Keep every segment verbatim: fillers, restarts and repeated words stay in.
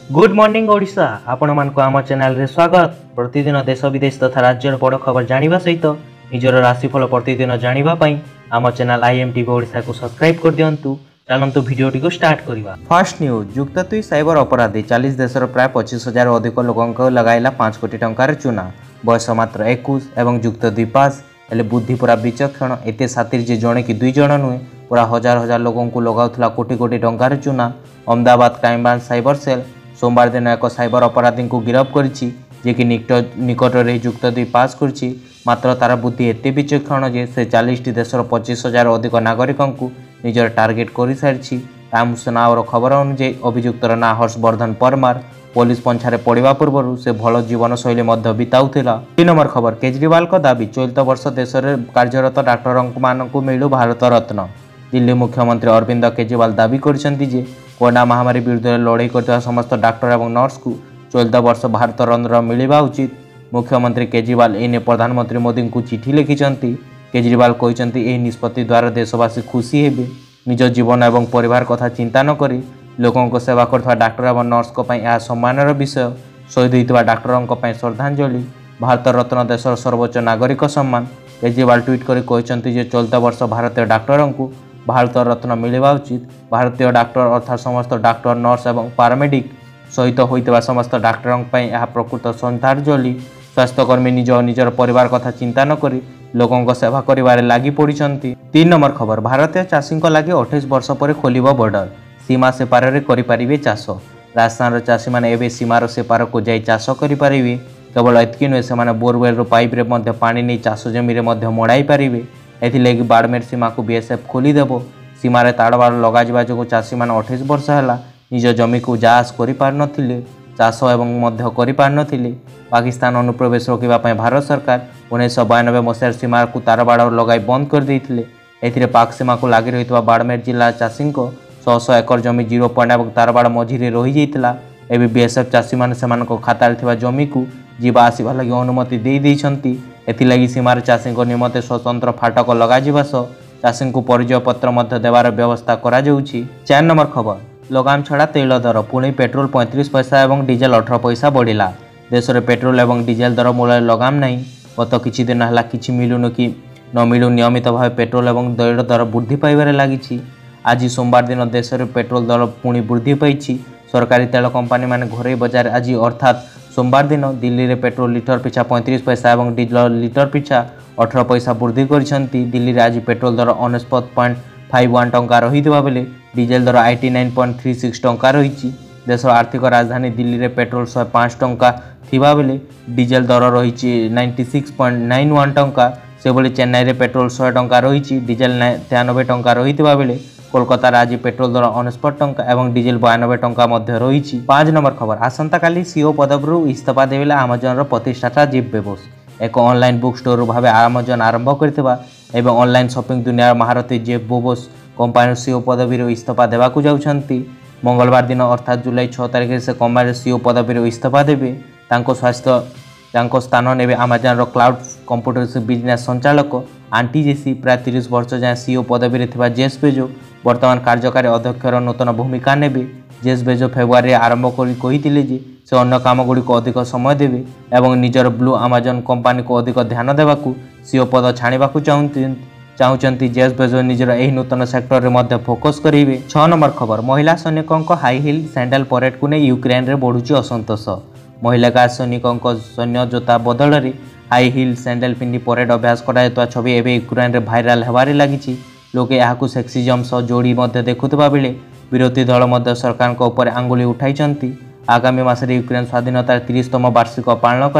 Good morning Odisha आपण मानक आम चैनल रे स्वागत। प्रतिदिन देश विदेश तथा राज्यर बड़ खबर जानिबा सहित निजर राशिफल प्रतिदिन जानिबा पई आम चैनल आईएमटीवी ओडिशा को सब्सक्राइब कर दियंतु। चलंतु वीडियोटी को स्टार्ट करबा। फर्स्ट न्यूज युक्त दुई साइबर अपराधी चालीस देशर प्राय पच्चीस हजार अधिक लोकों लगाइला पांच कोटी टंकार चुना। बयस मात्र इक्कीस एवं युक्त दुई पास हेले बुद्धि पूरा विचक्षण एते सातिर जे जणे कि दुई जण नुहे पूरा हजार हजार लोकों को लगाउथला कोटी कोटी टंकार चुना। Ahmedabad crime branch cyber cell सोमवार दिन एक साइबर अपराधी को गिरफ्त करिछि जे कि निकट में युक्त दुई पास करिछि। मात्र तार बुद्धि एते विचक्षण जे से चालीस टी देशर पच्चीस हजार अधिक नागरिकों को निजर टार्गेट कर सारी। टाइम्स नावर खबर अनुଯାयी अभियुक्तर ना हर्षवर्धन परमार पुलिस पंछारे पड़ा पूर्व से भल जीवन शैली बिताउला। तीन नंबर खबर केजरीवाल का दाबी चलित वर्ष देश में कार्यरत डाक्टर मानू मिलू भारत रत्न। दिल्ली मुख्यमंत्री अरविंद केजरीवाल दाबी करछन्ति जे कोरोना महामारी विरुद्ध लड़ाई करता समस्त डाक्टर और नर्स को चलित वर्ष भारत रत्न मिलवा उचित। मुख्यमंत्री केजरीवाल एने प्रधानमंत्री मोदी को चिठी लिखिछन्ति। केजरीवाल कहते यह निष्पत्ति द्वारा देशवासी खुशी हेबे। निज जीवन और परिवार कथा चिंता न करी लोकों को सेवा करथवा डाक्टर और नर्स को पई यह सम्मानर विषय। शहीद होइतवा डाक्टरों को पई श्रद्धांजलि। भारत रत्न देशर सर्वोच्च नागरिक सम्मान। केजरीवाल ट्वीट कर कहते जे चलित वर्ष भारतीय डाक्टरों को भारत रत्न मिलवा उचित। भारतीय डाक्टर अर्थात समस्त डाक्टर नर्स और पारामेडिक सहित होइतवा समस्त डाक्टरों पई यह प्रकृत श्रद्धांजलि। स्वास्थ्यकर्मी निज निजर परिवार कथा चिंता न करी लोकों को सेवा करिवारे लागि पड़िछन्ति। तीन नंबर खबर भारतीय चाषी लगी अठाईस वर्ष पर खोलिबो बॉर्डर। सीमा सेपार रे करि परिबे चाष। राजस्थान चाषी माने एबे सीमार सेपार को जाई चाष करि परिबे। केवल एतकी नुहे से बोरवेल पाइप रे मध्य पानी नहीं चाष जमी रे मध्य मड़ाई पारिबे। एथिलागि बाड़मेर सीमा को बीएसएफ खोलीदेव। सीमार ताड़बाड़ लगा जो चाषी मैंने अठाईस वर्ष है निज जमी को जास कर चाष एवं मध्य कर पाकिस्तान अनुप्रवेश रोकवाई भारत सरकार उन्नीस बयानबे मसीह सीमा को तारबाड़ लगाई बंद कर देते। एथिरे पाक सीमा को लगी रही बाड़मेर जिला चाषी शह शह एकर जमी जीरो पॉइंट और तारबाड़ मझिरे रही जाता। एवं बीएसएफ चाषी मैंने खातार जमी को जीवा आसवा लगी अनुमति दे देइछन्ति। एथिलागि सीमार चाषी निमंते स्वतंत्र फाटक लगाଯିबा सह चाषी को परिचय पत्र देवार व्यवस्था करा जाउछि। चार नंबर खबर लगाम छड़ा तैल दर पुणी पेट्रोल पैंतीस पैसा और डीजेल अठारह पैसा बढ़िला। देश में पेट्रोल और डीजेल दर मूल लगाम नहीं। गत किछि दिन है कि मिलून कि न मिलू नियमित भाव पेट्रोल और तैल दर वृद्धि पाइबार लगी। आज सोमवार दिन देश में पेट्रोल दर पुणी वृद्धि पाई। सरकारी तेल कंपानी माने घरोई बजार आज अर्थात सोमवार दिन दिल्ली में पेट्रोल लिटर पिछा पैंतीस पैसा और डीजेल लिटर पिछा अठारह पैसा वृद्धि करछन्ति। दिल्ली में आज पेट्रोल दर अनेशत पॉइंट फाइव वन टंका रही बेले डीजेल दर आईटी नाइन पॉइंट थ्री सिक्स टंका रही। देश आर्थिक राजधानी दिल्ली में पेट्रोल शहे पाँच टंका थिबा बेले डीजेल दर रही ninety six point nine one टंका। से भली चेन्नई में पेट्रोल शहे टंका रही डीजेल तेयानबे टंका रही बेले कोलकाता आज पेट्रोल दर अनेशत टंका और डीजेल बयानबे टंका मध्य रही। पाँच नंबर खबर आसंता काली सीओ पदवीरू इस्तीफा देवे आमाजन प्रतिष्ठाता जेफ बेजोस एक ऑनलाइन बुक स्टोर भाव आमाजन आरंभ करथिबा एवं ऑनलाइन शॉपिंग दुनिया महारथी जेफ बेजोस कंपानी सीओ पदवीरू इस्तीफा देवाकू जाउछन्ति। मंगलवार दिन अर्थात जुलाई छह तारिख से कंपानी सीओ पदवीरू इस्तीफा देवे। तांको स्वास्थ्य तांको स्थान नेबे आमाजन क्लाउड कंप्यूटर बिजनेस संचालक आंटी जेसी प्राय तीस वर्ष जाए सीओ पदवी थिबा जेफ बेजोस वर्तमान कार्यकारी अध्यक्षर नूतन भूमिका नेबे। जेफ बेजोस फेब्रुआरी आरंभ करी कहिथिले जे से अन्य काम गुड़ी को अधिक समय देवे एवं निजर ब्लू आमाजन कंपानी को अधिक ध्यान देवाकू सीओ पद छाणीबाकू चाहूँगी। जेफ बेजोस निजर एही नूतन सेक्टर रे मध्य फोकस करेंगे। छह नंबर खबर महिला सैनिकों हाई हिल सैंडल परेड को नहीं यूक्रेन रे बढ़ुची असंतोष। महिला सैनिकों सैन्य जोता बदल में हाई हिल सैंडल पिंधि परेड अभ्यास करा छवि एवं यूक्रेन रे भाइराल होबार लगी। लोके यहाँ सेक्सिजम सह जोड़ी देखुवा बेले विरोधी दल मध्य सरकार उपर आंगुली उठाई। आगामी मासरे यूक्रेन स्वाधीनतार तीसतम वार्षिक पालन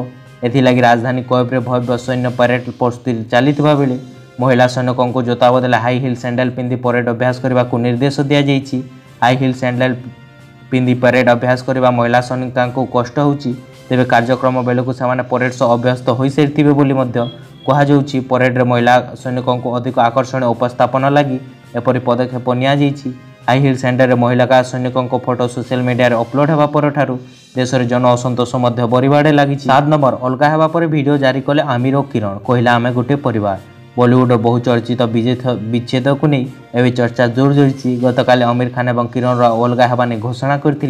कर राजधानी कोएव भव्य सैन्य परेड प्रस्तुति चली बेले महिला सैनिकों को जोता बदले हाई हिल सैंडल पिंधि परेड अभ्यास करने को निर्देश दि जाइए। हाई हिल सैंडल पिंधि परेड अभ्यास करने महिला सैनिक को कष्ट होची तेरे कार्यक्रम बेलू से परेड सह अभ्यस्त हो सारी कहुच्छी। परेड महिला सैनिकों को अधिक आकर्षणीय उपस्थापन लगी एपरी पदक्षेप नि हाई हिल सैंडल महिला सैनिकों को फोटो सोशल मीडिया रे अपलोड होगा पर देश में जन असंतोष बढ़िबार लगी। सात नंबर अलगा होगा पर वीडियो जारी कले आमिर और किरण कहला आमे गोटे परिवार। बॉलीवुड बहुचर्चित विच्छेद को नहीं एवं चर्चा जोर जोड़ी। गतकाली आमिर खान और किरण अलगा होगा घोषणा करते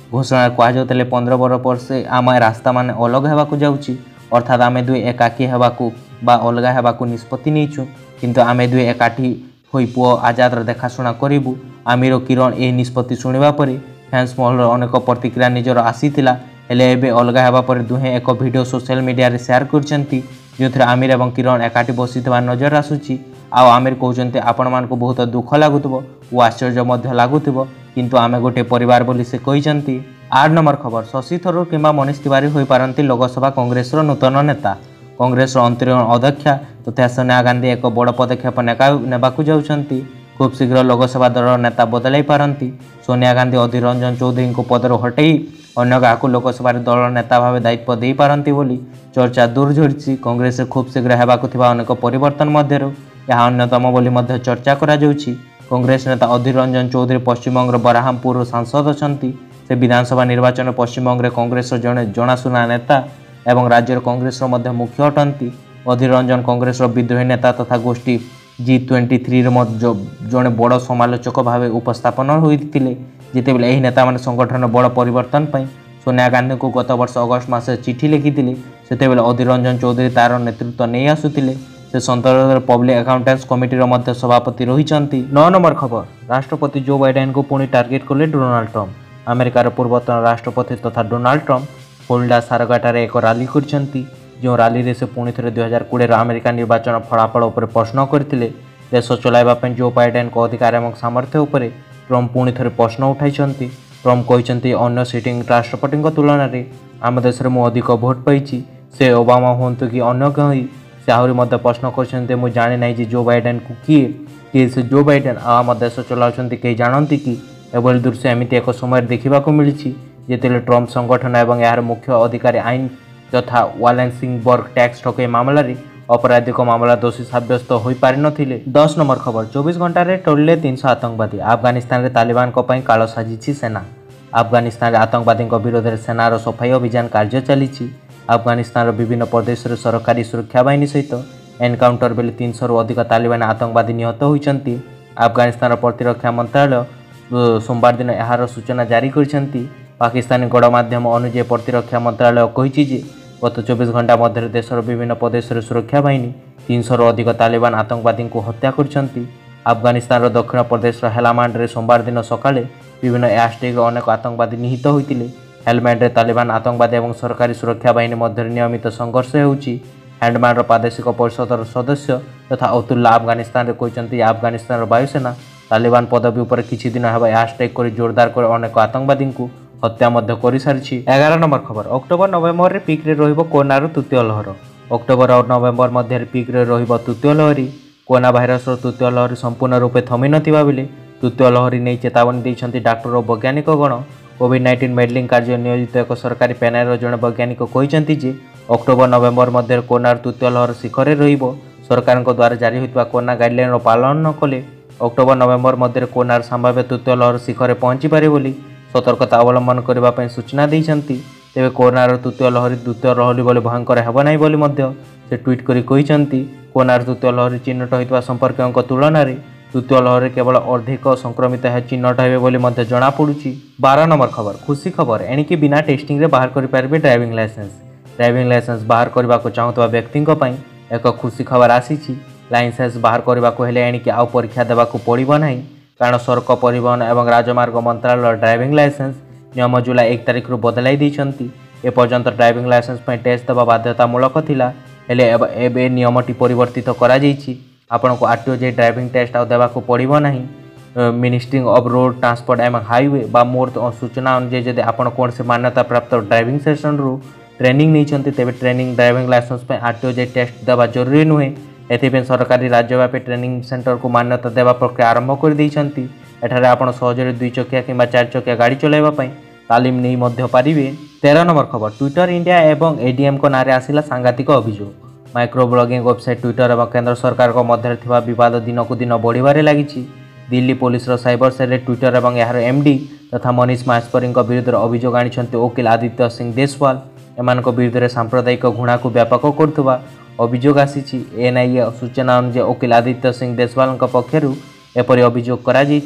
घोषणा कहुले पंद्रह वर्ष पर से आम रास्ता मान अलग होगा जाऊँगी अर्थात आम दुई एकाकी होगा बा अलग होगा निष्पत्ति नहींचु किंतु आम दुई एकाठी हो पुओ आजादर देखाशुना करूँ। आमिर किरण यह निष्पत्ति शुणा पर फैंस महल अनेक प्रतिक्रिया निजर आसीथिला हेले एबे अलग होगा पर दुहें एक वीडियो सोशल मीडिया रे शेयर करछंती जो थे आमिर और किरण एकाठी बसीथिबा नजर आसुची। आउ आमिर कहते आपण मानक बहुत दुख लगुव और आश्चर्य लगुव किंतु आमे गोटे परिवार बोली से कहते। आठ नंबर खबर शशि थरूर किंबा मनीष तिवारी हो पारती लोकसभा कांग्रेस नूतन नेता। कांग्रेस अंतरिम अध्यक्षा तथा सोनिया गांधी एक बड़ पदक्षेप नेबाकू जाउछंती। खूब शीघ्र लोकसभा दल नेता बदलाई पारती। सोनिया गांधी अधीर रंजन चौधरी को पदर हटई अन्य क्या लोकसभा दल नेता भाव दायित्व दे पारती बोली चर्चा दूर झड़ी। कांग्रेस खूब शीघ्र होगाकु अनेक परिवर्तन मध्यरु यह अन्यतम बोली मध्य चर्चा करा जाउछि। कांग्रेस नेता अधीर रंजन चौधरी पश्चिमबंग बराहमपुर सांसद अछंती। से विधानसभा निर्वाचन पश्चिमबंग कांग्रेस जड़े जनाशुना नेता एवं राज्य कांग्रेस मुख्य अटंती। अधीर रंजन कांग्रेस विद्रोही नेता तथा गोष्ठी जी ट्वेंटी थ्री जड़े बड़ समालोचक भाव उपस्थापन होते जितेबाला यह नेता मैंने संगठन बड़ परिवर्तन पर सोनिया गांधी को गत वर्ष अगस्ट मास चिठी लिखिते से अधीर रंजन चौधरी तार नेतृत्व नहीं आसुतिले। से संसद पब्लिक अकाउंटेंस कमिटी मध्य सभापति रही। नौ नंबर खबर राष्ट्रपति जो बाइडेन को पुणी टार्गेट कले डोनाल्ड ट्रम्प। अमेरिकार पूर्वतन राष्ट्रपति तथा डोनाल्ड ट्रम्प फ्लोरिडा सारगाटारे एक रैली करछंती जो रैली रे से पुणी थे दुई हजार कोड़े अमेरिका निर्वाचन फलाफल उपर प्रश्न करते देश चलाइबा जो बाइडेन को अधिकार और सामर्थ्य उपर ट्रम्प पुणी थे प्रश्न उठाई। ट्रम्प कहते अन्य सिटिंग राष्ट्रपति तुलन में आम देश में मुझे अधिक भोट पाई से ओबामा हूँ कि अन्य कहीं से आहरी मध्य प्रश्न करते मुझे जाने ना जो बाइडेन को किए किए से जो बाइडेन आम देश चलाउं कहीं जानती कि एभली दृश्य एमती एक समय देखा मिली जिते ट्रम्प संगठन और यार मुख्य अधिकारी आईन तथा वालेंसिंगबर्ग टैक्स ठकई मामलें अपराधिक मामला दोषी सब्यस्त हो पारि नथिले। दस नंबर खबर चौबीस घंटे टोले तीन सौ आतंकवादी। अफगानिस्तान में तालिबान काल साजिश सेना। अफगानिस्तान में आतंकवादी विरोध में सेनार सफाई अभियान कार्य चली। अफगानिस्तान विभिन्न प्रदेश में सरकारी सुरक्षा बाहिनी सहित एनकाउंटर बेले तीन सौ रु अधिक तालिबान आतंकवादी निहत होती। अफगानिस्तान प्रतिरक्षा मंत्रालय सोमवार दिन यार सूचना जारी कर पाकिस्तानी गणमाध्यम अनुଯାୟୀ प्रतिरक्षा मंत्रालय कही गत चौबीस घंटा मध्य देशर विभिन्न प्रदेश में सुरक्षा बाहिनी तीन सौ रु अधिक तालिबान आतंकवादी को हत्या कर। अफगानिस्तान दक्षिण प्रदेश हेलामांड में सोमवार दिन सकाळे विभिन्न एयरस्ट्राइक अनेक आतंकवादी निहित होते। हेलमैंड में तालिबान आतंकवादी और सरकारी सुरक्षा बाहिनी मध्य नियमित संघर्ष होउछि। हैंडमैन प्रादेशिक परिषदर सदस्य तथा अतुल्ला अफगानिस्तान कहते अफगानिस्तान वायुसेना तालिबान पदवी उपर किछि दिन हेबा एयर स्ट्राइक कर जोरदार कर अनेक आतंकवादी को हत्या मध्य कर सारी। एगार नंबर खबर अक्टोबर नवेम्बर में पिक रे रहिबो कोरोनार तृतीय लहर। अक्टोबर और नवेम्बर मध्य पिक रे रहिबो तृतीय लहरी। कोरोना भाइरस तृतीय लहरी संपूर्ण रूपे थमी नथिबा बेले तृतीय लहरी नहीं चेतावनी देइछंती डाक्टर और वैज्ञानिक गण। कोविड नाइंटीन मेडलिंग कार्य नियोजित एक सरकारी पैनल जड़े वैज्ञानिक कहते जे अक्टोबर नवेम्बर मध्य कोरोनार तृतीय लहर शिखर रहिबो। सरकार द्वारा जारी होता कोरोना गाइडलाइन पालन न कले अक्टोबर नवेम्बर मध्य कोरोनार संभाव्य तृतीय लहर शिखर पहुंची पारे बोली सतर्कता अवलंबन करने सूचना देइछंती। तेबे कोरोनार तृतीय लहरी द्वितीय लहरी बोली भयंकर हेब नाही बोली मध्य से ट्वीट करी कहिसंती। कोरोनार तृतीय लहरी चिन्हट होता संपर्क तुलन में तृतीय लहरी केवल अर्धिक संक्रमित है चिन्हट हे बोली मध्य जना पड़ुछि। बारह नंबर खबर खुशी खबर एणिकी बिना टेस्टिंग रे बाहर करि पारबे ड्राइविंग लाइसेंस। ड्राइविंग लाइसेंस बाहर करबा को चाहुतबा व्यक्ति एक खुशी खबर आसीछि। लाइसेंस बाहर करबा को हेले एणिकी आउ परीक्षा देबा को पड़िबो नाही कारण सड़क परिवहन एवं राजमार्ग मंत्रालय ड्राइविंग लाइसेंस नियम जुलाई एक तारिख रु बदलाई देइछंती। ए पर्यंत ड्राइविंग लाइसेंस पे टेस्ट देबा बाध्यतामूलक थिला हेले एबे नियमटी परिवर्तित करा जाइछि। आपन को आरटीओ जे ड्राइविंग टेस्ट आ देबा को पड़िबो नाही। मिनिस्ट्री ऑफ रोड ट्रांसपोर्ट एवं हाईवे बा मोर सूचना अनुसार जदि आपन कोन से मान्यता प्राप्त ड्राइविंग सेशन रु ट्रेनिंग नहीं तेबे ट्रेनिंग ड्राइविंग लाइसेंस पे आरटीओ जे टेस्ट देबा जरूरी नुहे। एथिपे सरकारी राज्यव्यापी ट्रेनिंग सेंटर को मान्यता देवा प्रक्रिया आरंभ कर देइछंती। एठारे आपण सहजरे दुई चकिया किंबा चार चकिया गाड़ी चलाइबा पई तालीम नहीं मध्य पारिबे। तेरह नंबर खबर ट्विटर इंडिया एवं एडीएम को नारे आसिला सांघातिक अभियोग। माइक्रो ब्लॉगिंग वेबसाइट ट्विटर और केंद्र सरकार को मध्य थिबा विवाद दिन को दिन बढ़िबारे लागिछि। Delhi police cyber cell Twitter और यार एमडी तथा मनीष माहेश्वरी विरुद्ध अभियोग आनिछंती वकील आदित्य सिंह देशवाल। एमानक विरुद्ध सांप्रदायिक घृणा को व्यापक करथुबा अभियोग आसी। एनआईए सूचना अनुसार वकील आदित्य सिंह देशवाल पक्षर एपरी अभियोग करा जाइछि।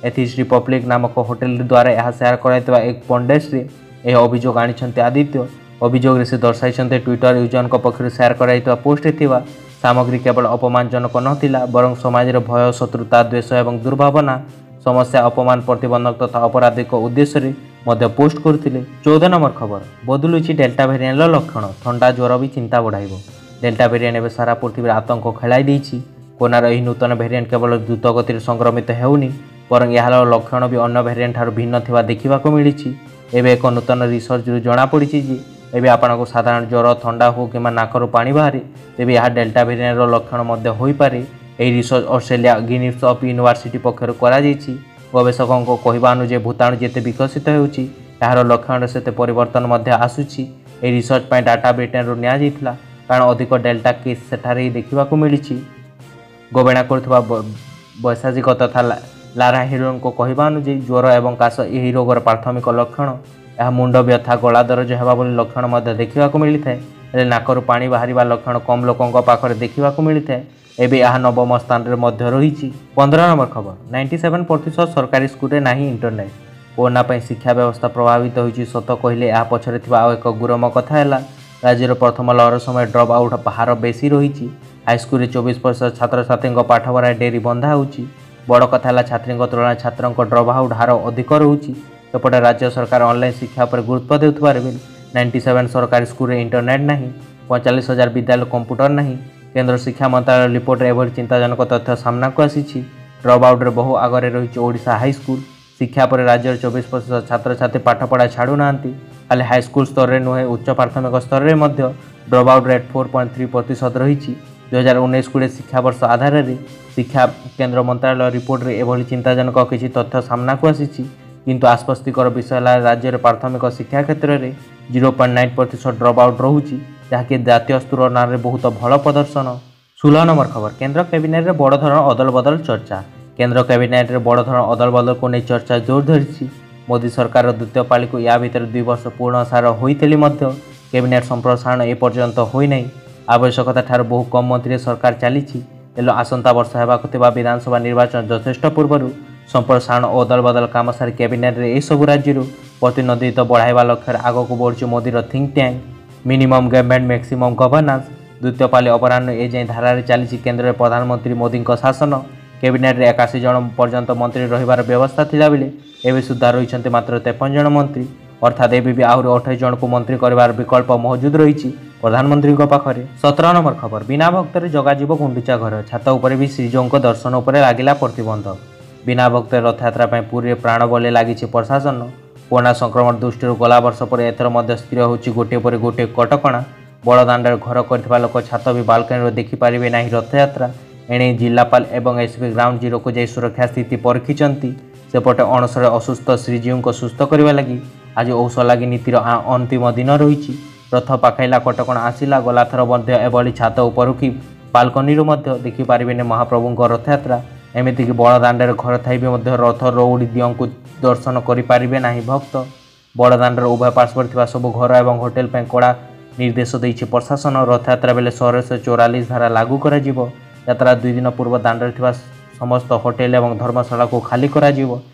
एथिस रिपब्लिक नामक होटेल द्वारा यह सेयार कराइଥିବା एक पंडेस्रे यह अभियोग आनिछन्ते आदित्य। अभियोग से दर्शाई ट्विटर यूजर पक्षर सेयार कराइଥିବା पोस्ट थिबा सामग्री केवल अपमानजनक नथिला बरं समाज भय शत्रुता द्वेष और दुर्भावना समस्या अपमान प्रतिबंधक तथा अपराधिक उद्देश्य मध्य पोस्ट करथिले। चौदह नंबर खबर बदलुची डेल्टा भेरिएंट लक्षण ठंडा ज्वर भी चिंता बढ़ाइबो। डेल्टा भेरिएंट एवं सारा पृथ्वी आतंक खेलाई देछि। कोरोनार यह नूतन भेरिएंट केवल द्रुत गति संक्रमित हेउनी बरं यार लक्षण भी अन्य भेरिएंट ठार भिन्न थिबा देखिबाको मिलिछि। एबे एक नूतन रिसर्च जना पड़िछि जे एबे आपनको साधारण ज्वर थंडा हो कि नाकरू पानी बाहरी तेबे यह डेल्टा भेरिएंट लक्षण मध्य होई पारे। यह रिसर्च ऑस्ट्रेलिया गिनिस ऑफ यूनिवर्सिटी पक्षर करा जायछि। गवेषकों कहवा अनुजे भूताणु जिते विकसित होउछि यार लक्षण से परिवर्तन मध्य आसुछि। यह रिसर्च पर डाटा ब्रिटेन रु निया जायथिला कारण अधिक डेल्टा केस सेठारे देखिबाको मिलिछि। गवेषणा करथुवा वैशाजिक तथा लारा हिरोन को कहवा अनुजे ज्वर एवं काश यही रोगर प्राथमिक लक्षण यह मुंड व्यथा गला दरज हेबा बोली लक्षण मध्य देखिबाको मिलिथाय। हेले नाकरू पानी बाहरिबा लक्षण कम लोकंक पाखरे देखिबाको मिलिथाय। एबे यह नवम स्थान रे मध्य रही। पंद्रह नंबर खबर सत्तानवे प्रतिशत सरकारी स्कूल रे नाही इंटरनेट। कोरोना पर शिक्षा व्यवस्था प्रभावित होइछि सत कहले यह पछरे थिबा आ एक गुरम कथा हैला। राज्यर प्रथम लहर समय ड्रप आउट हार बेसी रही। हाईस्कूल रे चौबीस प्रतिशत छात्र छात्री पाठपढ़ा डेरी बंधा होउछि। बड़ कथा है छात्री तुलना छात्रों ड्रप आउट हार अधिक रोचे। सेपटे राज्य सरकार ऑनलाइन शिक्षा पर गुरुत्व देउथबार बेले सत्तानवे सरकारी स्कूल रे इंटरनेट नहीं। पैंतालीस हजार विद्यालय कंप्यूटर नहीं। केंद्र शिक्षा मंत्रालय रिपोर्ट एभली चिंताजनक तथ्य सामना को आसी। ड्रप आउट रे बहु आगे रही ओडिशा हाईस्कूल। शिक्षा पर राज्य चौबीस प्रतिशत छात्र छात्री पाठपढ़ा छाड़ू ना खाली हाईस्कूल स्तर में नुहे उच्च प्राथमिक स्तर में drop out rate four point three प्रतिशत रही। दुई हजार उन्नीस कोड़े शिक्षा वर्ष आधार में शिक्षा केंद्र मंत्रालय रिपोर्ट रे एभली चिंताजनक किसी तथ्य सामना को आसी। किंतु आश्वस्तिकर विषय है राज्य में प्राथमिक शिक्षा क्षेत्र में जीरो पॉइंट नाइन प्रतिशत ड्रप आउट रोचे जहाँकि जातीय स्तर ना बहुत भल प्रदर्शन। षोलह नंबर खबर केंद्र कैबिनेट में बड़ धरण अदल बदल चर्चा। केंद्र कैबिनेट में बड़ धरण अदल बदल को नहीं चर्चा जोर धरी। मोदी सरकार द्वितीय पाली को या भितर दुई वर्ष पूर्ण सार होइतली मध्य कैबिनेट संप्रसारण एपर्यंत होईनाई। आवश्यकता ठार बहु कम मंत्री सरकार चली आसंता वर्ष होगा विधानसभा निर्वाचन यथेष्ट पूर्व संप्रसारण और अदल बदल काम सारी कैबिनेट रे सबु राज्य प्रतिनिधित्व बढ़ावा लक्ष्य आग को बढ़ी मोदीर think tank minimum government maximum governance. द्वितीय पाली अपराह एजाए धारा चली केन्द्र में प्रधानमंत्री मोदी शासन। कैबिनेट रे एकाशी जन पर्यंत मंत्री रहिबार व्यवस्था थिला बेले एबे सुधा रही मात्र तेपन जन मंत्री अर्थात एबे भी आहरी अठाईस जन को मंत्री करिवार विकल्प मौजूद रही प्रधानमंत्री पाखरे। सत्रह नंबर खबर बिना भक्त जगाजीव गुंडीचा घर छात उपर भी श्रीजों दर्शन उपर लगिला प्रतिबंध। बिना भक्त रथयात्रा पुरी प्राण बले लगी प्रशासन। कोरोना संक्रमण दृष्टि गला वर्ष पर एथर मध्य स्थिर होची गोटे पर गोटे कटकणा। बड़दाण्ड घर कर लोक छात भी बालकनी देखिपारे ना रथयात्रा। एणे जिलापाल एवं एसपी ग्राउंड जीरो को जाई सुरक्षा स्थिति परीक्षिंट। सेपटे अणसरे असुस्थ श्रीजीव को सुस्थ करने लगी आज औष लगी नीतिर अंतिम दिन रही। रथ पाखाइला कटकणा आसला गलाथर मध्य एभली छात उपर कि बालकनी देखिपारे महाप्रभु रथयात्रा। एमतीक बड़दाण्ड घर थी भी रथ रौड़ी दियों को दर्शन करें ना भक्त। बड़दाण्ड उभय पार्श्वर सब घर और होटेल कड़ा निर्देश देती प्रशासन। रथयात्रा बेले शहर से चौरालीस धारा लागू कर यात्रा दुई दिन पूर्व दाण्ड समस्त होटेल और धर्मशाला को खाली कर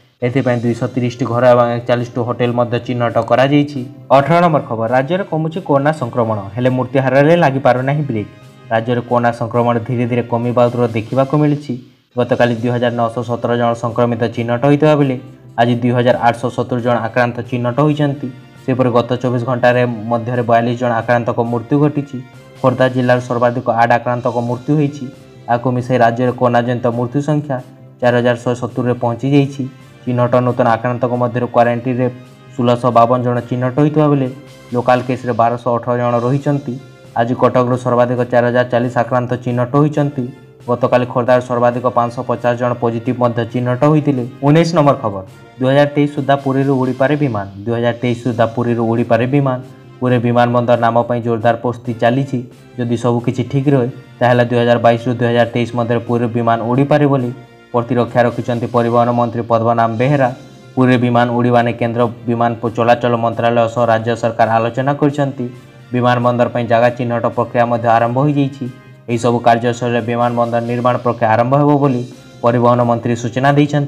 दुईश तीस टी घर और एकचाश टी होटेल चिन्हट कर। अठारह नंबर खबर राज्य में कमुची कोरोना संक्रमण हेले मृत्युहार में लगी पारना ब्रेक। राज्य में कोरोना संक्रमण धीरे धीरे कमिबा देखा मिली। गतकाली दुई हजार नौश सतर जन संक्रमित चिन्हट होता बेले आज दुई हजार आठश सतुर जन आक्रांत चिन्हट होती। सेपरि गत चौबीस घंटे मध्य बयालीस जन आक्रांत मृत्यु घटी। खोर्धा जिलार सर्वाधिक आठ आक्रांत मृत्यु होती। आपको मिसाई राज्य में कोरोना जनित मृत्यु संख्या चार हजार शहे सतुर पहुंची जाइए। चिन्हट नूतन आक्रांत मध्य क्वारंटाइन में षोलश बावन जन चिन्हट होता बेले लोकाल केस बारश अठर जन रही। आज कटक सर्वाधिक चार हजार चालीस आक्रांत चिन्हट होती। गतकाली खोर्धार सर्वाधिक पाँच सौ पचास जन पॉजिटिव चिन्हट होते। उन्नीस नंबर खबर दुई हजार तेईस सुधा पुरी उड़ी पारे विमान। दुई हजार तेईस सुधा पुरी उड़ी पारे विमान। पूरे विमान बंदर नाम पर जोरदार प्रस्तुति चली। जदि सबकि ठीक रहे ताहले दुई हजार बैश रु दुई हजार तेईस मध्य पूरे विमान उड़ी पारे बोली प्रतिरक्षा रखिंट परिवहन मंत्री पद्मनाभ बेहेरा। पूरे विमान उड़ीबा ने केंद्र विमान चलाचल मंत्रालय सह राज्य सरकार आलोचना कर विमान बंदर पर जगह चिन्हट प्रक्रिया आरंभ हो जाइए। यह सब कार्यशैली विमान बंदर निर्माण प्रक्रिया आरंभ हो परिवहन मंत्री सूचना देते।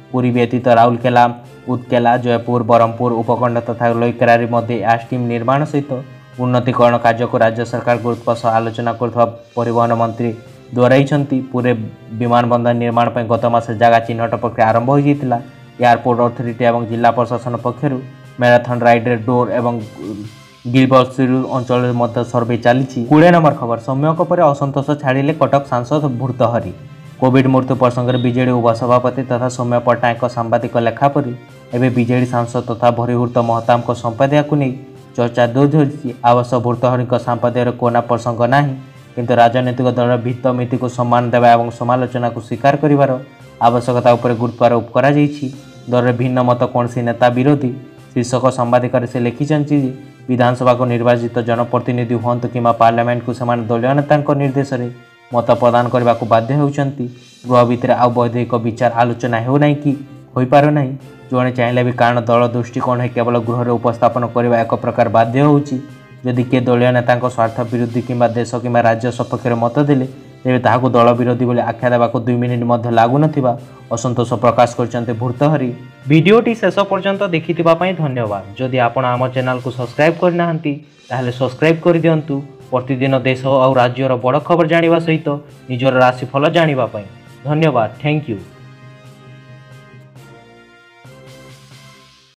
पुरी व्यतीत राउरकेला उत्केला जयपुर ब्रह्मपुर उपखंड तथा लईकेरारी मध्य या स्टीम निर्माण सहित उन्नतीकरण कार्य को राज्य सरकार गुरुत्व सह आलोचना कर परिवहन मंत्री दोहराई। पूरे विमान बंदर निर्माण पर गत मास जगह चिन्हट प्रक्रिया आरंभ हो जाता। एयरपोर्ट अथॉरिटी और जिला प्रशासन पक्षर मैराथन राइड डोर और गिलबर्सिरू अंचल मध्य सर्वे चली। कोड़े नंबर खबर सम्यक पर असंतोष छाड़िले कटक सांसद भूर्तहरी। कोविड मृत्यु प्रसंग में बीजेडी उपसभापति तथा सौम्य पट्टनायक सांबादिक लेखा परी एवं बीजेडी सांसद तथा भरीहूर्त महताम संपादया को नहीं चर्चा दो धरी। अवश्य भूर्तहरी सांपादय कोना प्रसंग ना किंतु राजनैतिक दल भित्तमिति को सम्मान देवा और समालोचना को स्वीकार कर आवश्यकता उपर गुरुत्व आरोप करा दल भिन्न मत कौन नेता विरोधी शीर्षक संवादिक से लिखिं विधानसभा को निर्वाचित जनप्रतिनिधि हूँ कि पार्लियामेंट को समान दलीय नेता निर्देश में मत प्रदान करने को बाध्य होती। गृह भितर आउ वैधिक विचार आलोचना होना कि हो पार ना जो चाहिए भी कारण दल दृष्टिकोण है केवल गृह में उपस्थापन करने एक प्रकार बाध्य होची। जदि किए दलीय नेता स्वार्थ विरोधी कि देश कि राज्य सपक्ष मत देले तेज ताकू दल विरोधी बोली आख्या देवा दुई मिनिट मध्य लागू नथिबा असंतोष प्रकाश करछन्ते भूर्तहरी। वीडियोटी शेष पर्यंत देखिथिबा पई धन्यवाद। जदि आपण आम चैनल को सब्सक्राइब करनाहंती ताहले सब्सक्राइब कर दियंतु। प्रतिदिन देश और राज्यर बड़ खबर जानिबा सहित निजर राशिफल जानिबा पई। धन्यवाद। Thank you.